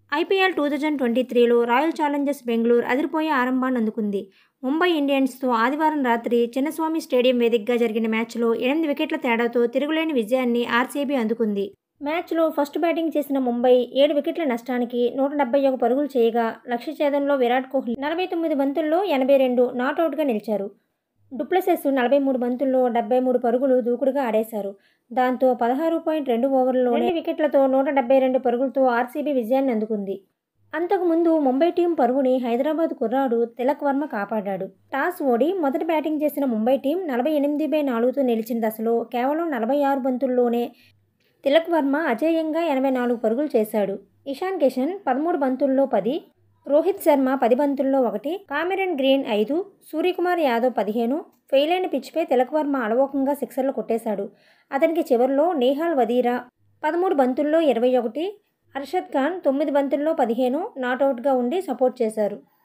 IPL 2023లో Royal Challengers Bengaluru అదిరిపోయే ఆరంభాన్ని అందుకుంది. ముంబై ఇండియన్స్తో ఆదివారం రాత్రి చిన్నస్వామి స్టేడియం వేదికగా జరిగిన మ్యాచ్లో 8 వికెట్ల తేడాతో తిరుగులేని విజయాన్ని ఆర్సీబీ అందుకుంది. మ్యాచ్లో ఫస్ట్ బ్యాటింగ్ చేసిన ముంబై 7 వికెట్ల నష్టానికి 171 పరుగులు చేయగా లక్ష్య ఛేదనలో విరాట్ కోహ్లీ 49 బంతుల్లో 82 నాటౌట్గా నిలిచారు. డూప్లెసిస్ 43 బంతుల్లో 73 పరుగులు దూకుడుగా ఆడేశారు. దాంతో 16.2 ఓవర్లలోనే 2 వికెట్లతో 172 పరుగులతో ఆర్సీబీ విజయాన్ని అందుకుంది. అంతకుముందు ముంబై టీం పరుగుని హైదరాబాద్ కుర్రాడు తిలక్ వర్మ కాపాడాడు. టాస్ ఓడి మొదట బ్యాటింగ్ చేసిన ముంబై టీం 48/4తో నిలిచిన దశలో కేవలం 46 బంతుల్లోనే తిలక్ వర్మ అజేయంగా 84 పరుగులు చేశాడు. ఇషాన్ కిషన్ 13 బంతుల్లో 10, రోహిత్ శర్మ 10 బంతుల్లో 1, కామెరన్ గ్రీన్ 5, సూర్యకుమార్ యాదవ్ 15 ఫెయిలైన పిచ్పై తిలక్ వర్మ అలవోకంగా సిక్సర్లు కొట్టేశాడు. అతనికి చివరిలో నేహాల్ వదీరా 13 బంతుల్లో 21, అర్షద్ ఖాన్ 9 బంతుల్లో 15 నాటౌట్గా ఉండి సపోర్ట్ చేశారు.